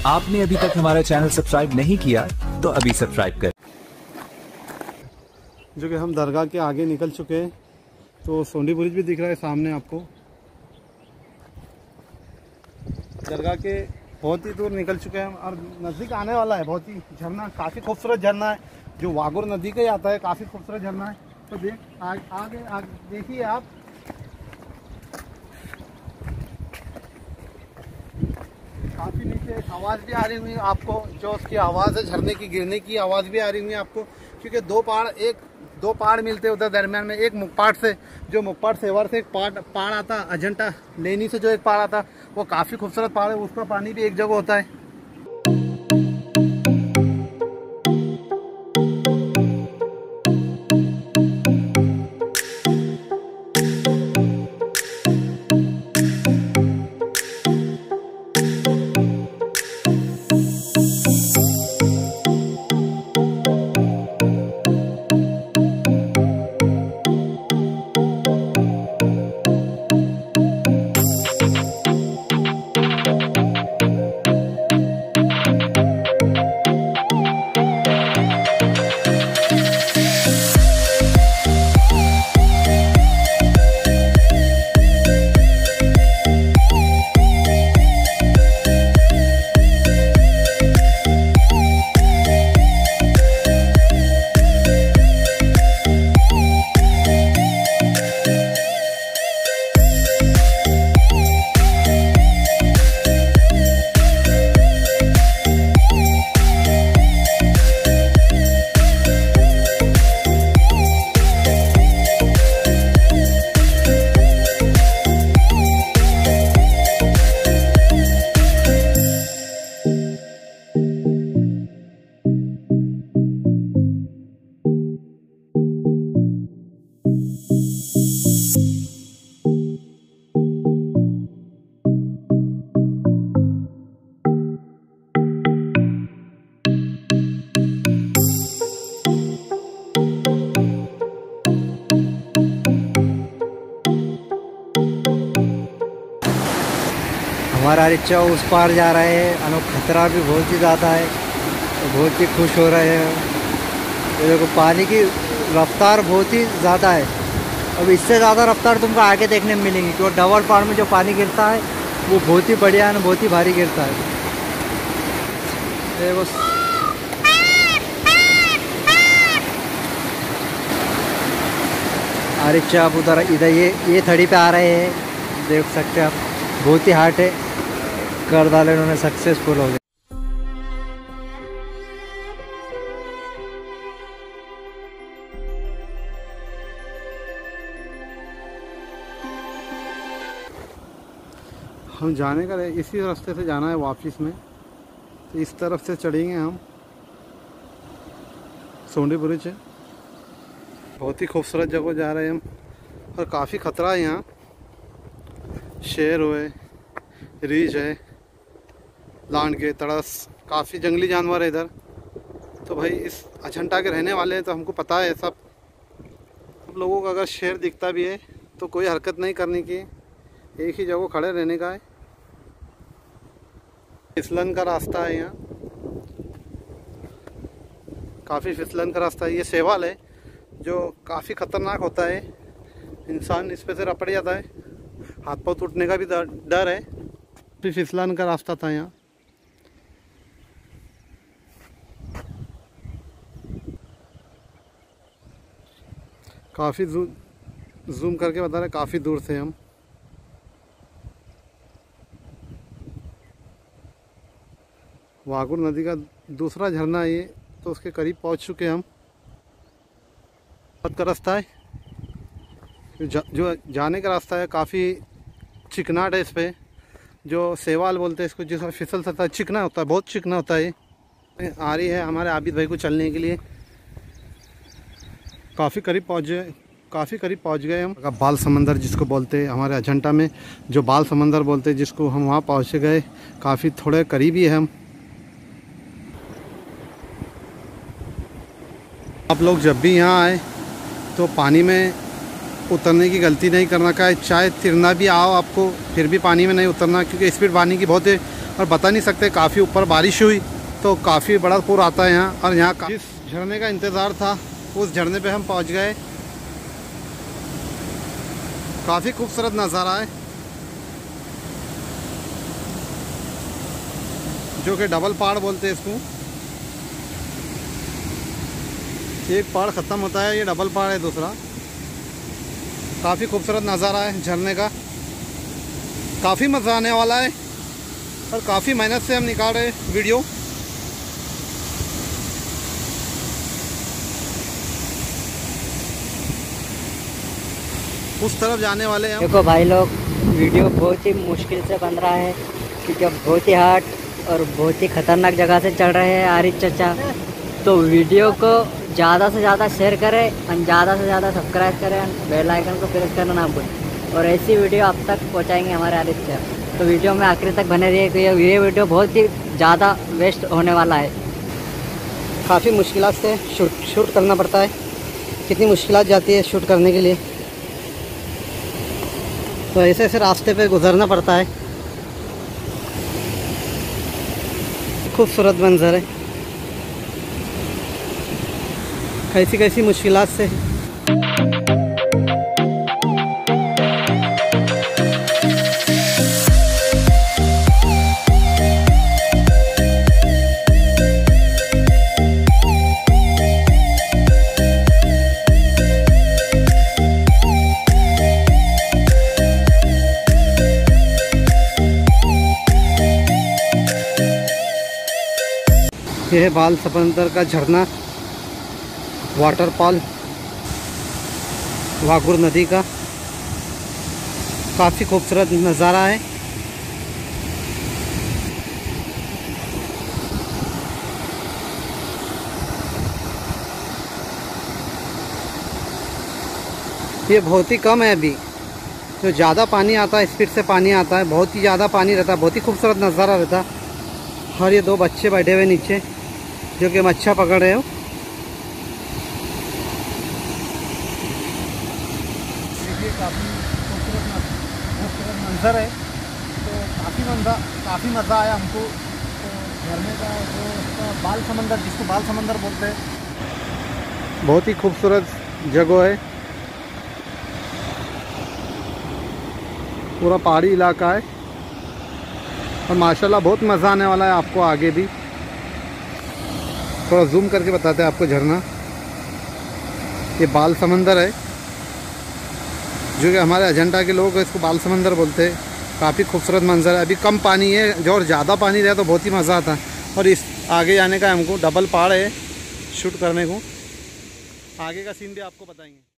आपने अभी तक हमारा चैनल सब्सक्राइब नहीं किया तो अभी सब्सक्राइब करें। जो कि हम दरगाह के आगे निकल चुके हैं, तो सोंडी ब्रिज भी दिख रहा है सामने आपको। दरगाह के बहुत ही दूर निकल चुके हैं और नज़दीक आने वाला है। बहुत ही झरना, काफ़ी खूबसूरत झरना है जो वागुर नदी का ही आता है। काफ़ी खूबसूरत झरना है। तो आगे देखिए आप। काफ़ी नीचे आवाज़ भी आ रही हुई आपको, जो उसकी आवाज़ है झरने की गिरने की आवाज़ भी आ रही हुई है आपको, क्योंकि दो पहाड़ मिलते उधर दरमियान में। एक मुखपाट से, जो मुखपाट सेवर से एक पहाड़ आता, अजंता लेनी से जो एक पहाड़ आता, वो काफ़ी खूबसूरत पहाड़ है। उसका पानी भी एक जगह होता है। हमारा रिक्शा उस पार जा रहा है और खतरा भी बहुत ही ज़्यादा है, तो बहुत ही खुश हो रहे हैं। तो देखो पानी की रफ्तार बहुत ही ज़्यादा है। अब इससे ज़्यादा रफ्तार तुमको आगे देखने में मिलेंगी, क्योंकि डबल पहाड़ में जो पानी गिरता है वो बहुत ही बढ़िया है, बहुत ही भारी गिरता है। देखो रिक्शा आप इधर ये थड़ी पे आ रहे हैं, देख सकते हैं आप। बहुत ही हार्ड है, कर डाले उन्होंने, सक्सेसफुल हो गए। हम जाने का इसी रास्ते से जाना है वापस में, तो इस तरफ से चढ़ेंगे हम। सोंडी ब्रिज है, बहुत ही खूबसूरत जगह जा रहे हैं हम, और काफ़ी खतरा है यहाँ। शेर हुए, रीछ है, लांड के तड़स, काफ़ी जंगली जानवर है इधर। तो भाई इस अजंता के रहने वाले हैं, तो हमको पता है सब। हम लोगों को अगर शेर दिखता भी है तो कोई हरकत नहीं करने की, एक ही जगह खड़े रहने का है। फिसलन का रास्ता है यहाँ, काफ़ी फिसलन का रास्ता है। ये सेवाल है जो काफ़ी ख़तरनाक होता है, इंसान इस पे से रपट जाता है, हाथ पाँव टूटने का भी डर है। फिर फिसलन का रास्ता था यहाँ। काफ़ी जूम करके बता रहे, काफ़ी दूर से हम। वागुर नदी का दूसरा झरना है ये, तो उसके करीब पहुंच चुके हम। का रास्ता है जो जाने का रास्ता है, काफ़ी चिकनाट है इस पर, जो सेवाल बोलते हैं इसको, जिसमें फिसल सकता है, चिकना होता है, बहुत चिकना होता है। आ रही है हमारे आबिद भाई को चलने के लिए। काफ़ी करीब पहुंच गए हम। बाल समंदर जिसको बोलते हैं, हमारे अजंता में जो बाल समंदर बोलते हैं जिसको, हम वहाँ पहुँच गए। काफ़ी थोड़े करीब ही है हम। आप लोग जब भी यहाँ आए तो पानी में उतरने की गलती नहीं करना का है। चाहे तिरना भी आओ आपको, फिर भी पानी में नहीं उतरना, क्योंकि स्पीड पानी की बहुत है और बता नहीं सकते, काफ़ी ऊपर बारिश हुई तो काफ़ी बड़ा पूर आता है यहाँ। और यहाँ जिस झरने का इंतज़ार था उस झरने पे हम पहुँच गए। काफ़ी खूबसूरत नज़ारा है, जो कि डबल पहाड़ बोलते हैं इसको। एक पहाड़ ख़त्म होता है, ये डबल पहाड़ है दूसरा। काफ़ी खूबसूरत नज़ारा है झरने का, काफ़ी मज़ा आने वाला है और काफ़ी मेहनत से हम निकाल रहे वीडियो। उस तरफ जाने वाले हैं। देखो भाई लोग, वीडियो बहुत ही मुश्किल से बन रहा है क्योंकि बहुत ही हार्ड और बहुत ही ख़तरनाक जगह से चल रहे हैं आरिफ चाचा। तो वीडियो को ज़्यादा से ज़्यादा शेयर करें और ज़्यादा से ज़्यादा सब्सक्राइब करें, बेल आइकन को प्रेस करना ना भूलें। और ऐसी वीडियो आप तक पहुंचाएंगे हमारे आरिफ चाचा। तो वीडियो में आखिर तक बने रहिए, तो ये वीडियो बहुत ही ज़्यादा वेस्ट होने वाला है। काफ़ी मुश्किल से शूट करना पड़ता है, कितनी मुश्किलात जाती है शूट करने के लिए। तो ऐसे ऐसे रास्ते पे गुजरना पड़ता है। खूबसूरत मंजर है, कैसी कैसी मुश्किलात से। यह है बाल समंदर का झरना, वाटरफॉल वागुर नदी का। काफ़ी खूबसूरत नज़ारा है। ये बहुत ही कम है अभी, जो ज़्यादा पानी आता है, स्पीड से पानी आता है, बहुत ही ज़्यादा पानी रहता है, बहुत ही खूबसूरत नज़ारा रहता है। और ये दो बच्चे बैठे हुए नीचे जो कि मच्छा पकड़ रहे हो। देखिए काफ़ी खूबसूरत मंजर है। तो काफ़ी मज़ा आया हमको। तो झरने का जो इसका बाल समंदर, जिसको बाल समंदर बोलते हैं, बहुत ही खूबसूरत जगह है। पूरा पहाड़ी इलाका है और माशाल्लाह बहुत मज़ा आने वाला है आपको आगे भी। थोड़ा जूम करके बताते हैं आपको झरना। ये बाल समंदर है, जो कि हमारे अजंता के लोग इसको बाल समंदर बोलते हैं। काफ़ी खूबसूरत मंजर है। अभी कम पानी है, जो और ज़्यादा पानी रहे तो बहुत ही मज़ा आता है। और इस आगे जाने का हमको डबल पहाड़ है शूट करने को, आगे का सीन भी आपको बताएंगे।